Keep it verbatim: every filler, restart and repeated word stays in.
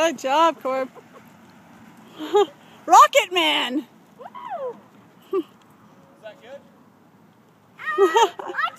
Good job, Corb. Rocket Man! Is that good?